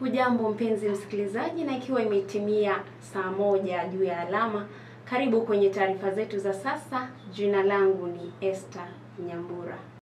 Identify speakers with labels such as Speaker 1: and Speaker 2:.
Speaker 1: Hujambo mpenzi msikilizaji, na ikiwa imetimia saa 1 juu ya alama, karibu kwenye taarifa zetu za sasa. Jina langu ni Esther Nyambura.